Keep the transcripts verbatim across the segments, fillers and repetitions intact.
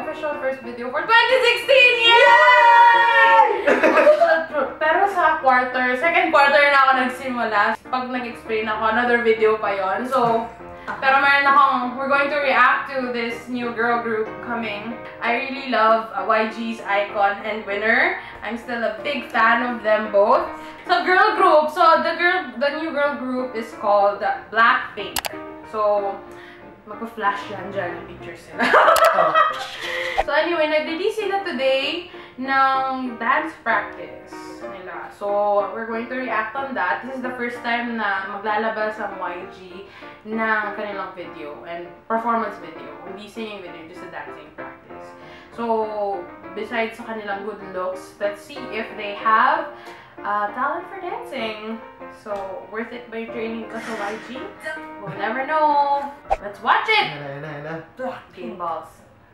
official first video for twenty sixteen! Yay! Pero sa quarter, second quarter na ako nagsimula. Pag nag-explain ako, another video pa yon. So, pero meron akong, we're going to react to this new girl group coming. I really love uh, Y G's Icon and Winner. I'm still a big fan of them both. So, girl group. So, the girl, the new girl group is called Blackpink. So, magpa-flash yan dyan yung pictures nila. So anyway, nag-release sila today ng dance practice nila. So we're going to react on that. This is the first time na maglalabas ang Y G ng kanilang video and performance video. Hindi singing video, just a dancing practice. So besides sa kanilang good looks, let's see if they have uh, talent for dancing. So, worth it by training ka sa Y G? We'll never know. Let's watch it! Blackpink balls.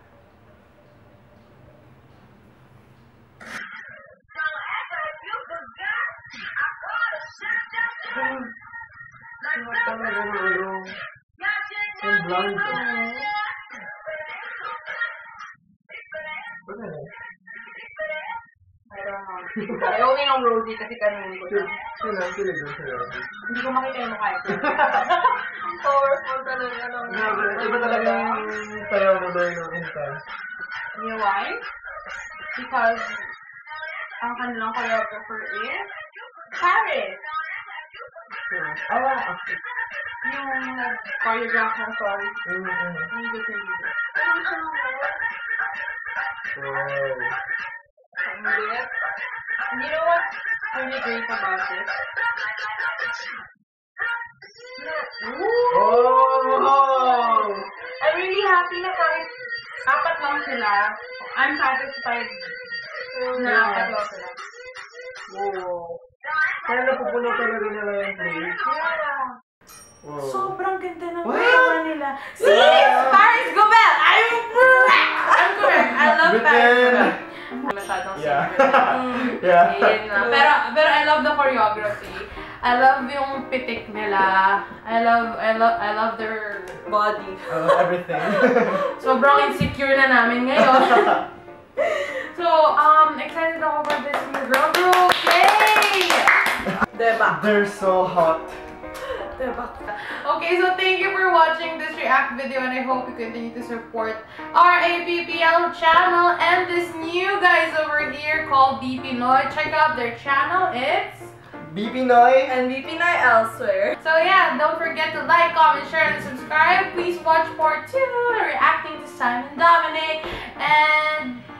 Ayaw ko yung Rosie kasi kanina ko siya. Sila, sila doon sila. Hindi ko makita yung mukha ito. Powerful talaga nung... Iba talaga yung sayaw mo doon yung insta. You know why? Because ang kanilang choreographer is Paris. Ah, Yung choreograph ng sorry. Mm-hmm. Ang good sa video. Pero gusto mo mo? Wow. Hindi. You know what's really great about this? Oh! I'm really happy na kahit apat lang sila. I'm satisfied na apat lang sila. Wow. Kaya napupuno talaga nila yung place. Yeah. Wow. Sobrang ganda ng What? kaya nila. See? Paris Gobel! I'm correct! I'm correct. I love Paris Gobel. Masyadong Yeah. mm, Yeah. yun na. Pero, pero I love the choreography. I love yung pitik nila. I love, I love, I love their body. I love everything. Sobrang insecure na namin ngayon. So, um, excited ako for this new girl group. Yay! Diba? They're so hot. Diba? Okay, so thank you for watching this react video and I hope you continue to support our A P P L channel and this new guys over here called B P Noy. Check out their channel. It's B P Noy and B P Noy elsewhere. So yeah, don't forget to like, comment, share, and subscribe. Please watch part two, reacting to Simon Dominic, and